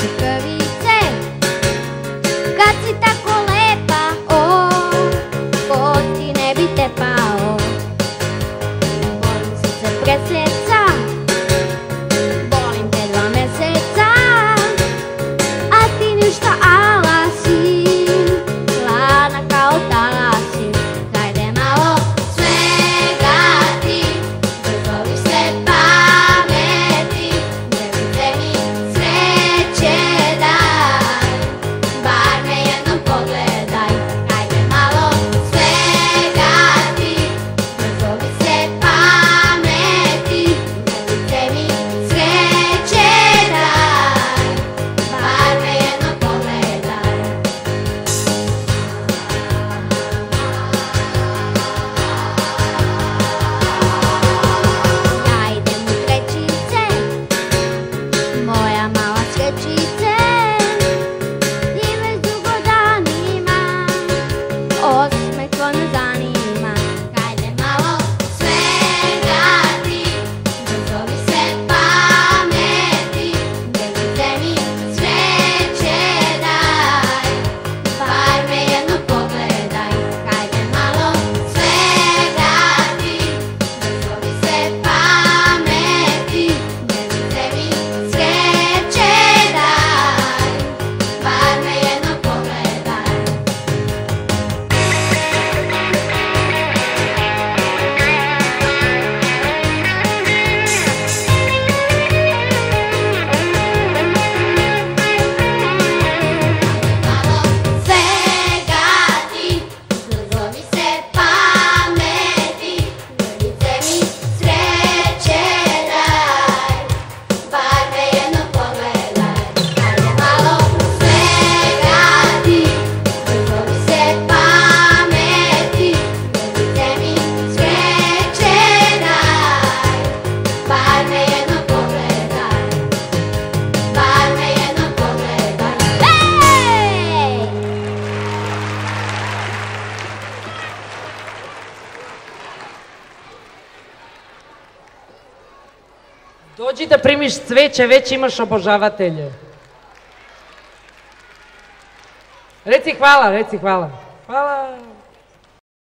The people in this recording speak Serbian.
prvice, kad si tako lepa, o, ko ti ne bi tepao. Volim srce preseca, volim te 2 meseca, a ti ništa ala si, hladna kao talasi. Hajde malo svega ti, brzo vi se pameti, ne mi sreće daj, bar me jednom pogledaj. Hajde malo svega ti, brzo vi se pameti, ne mi sreće daj, bar me jednom pogledaj. Ja idem u trećice, moja mala skrećice, i već dugo danima osmeh tvoj me zanima. Hajde malo svega ti, brzo mi se pameti, ne mi sreće daj, bar me jednom pogledaj. Hajde malo svega ti, brzo mi se pameti, ne mi sreće daj, bar me jednom pogledaj. Malo svega ti, brzo mi se pameti, ne mi sreće daj, bar me jednom pogledaj. Hajde malo svega ti, brzo mi se pameti, ne mi sreće daj, bar me jednom pogledaj, bar me jednom pogledaj. Hej! Dođi da primiš cveće, već imaš obožavatelje. Reci hvala, reci hvala. Hvala.